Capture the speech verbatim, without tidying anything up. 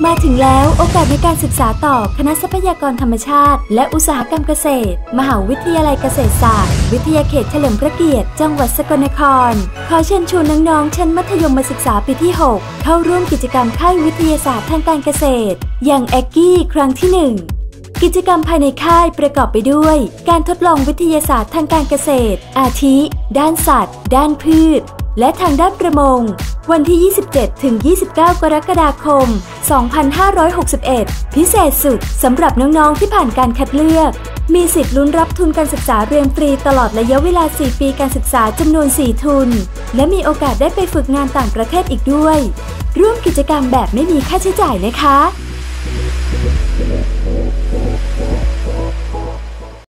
มาถึงแล้วโอกาสในการศึกษาต่อคณะทรัพยากรธรรมชาติและอุตสาหกรรมเกษตรมหาวิทยาลัยเกษตรศาสตร์วิทยาเขตเฉลิมพระเกียรติจังหวัดสกลนครขอเชิญชวนน้องๆชั้นมัธยมศึกษาปีที่หกเข้าร่วมกิจกรรมค่ายวิทยาศาสตร์ทางการเกษตรอย่างแอกกี้ครั้งที่หนึ่งกิจกรรมภายในค่ายประกอบไปด้วยการทดลองวิทยาศาสตร์ทางการเกษตรอาทิด้านสัตว์ด้านพืชและทางด้านประมงวันที่ ยี่สิบเจ็ดถึงยี่สิบเก้า กรกฎาคม สองพันห้าร้อยหกสิบเอ็ด พิเศษสุดสำหรับน้องๆที่ผ่านการคัดเลือกมีสิทธิ์ลุ้นรับทุนการศึกษาเรียนฟรีตลอดระยะเวลา สี่ ปีการศึกษาจำนวน สี่ ทุนและมีโอกาสได้ไปฝึกงานต่างประเทศอีกด้วยร่วมกิจกรรมแบบไม่มีค่าใช้จ่ายนะคะ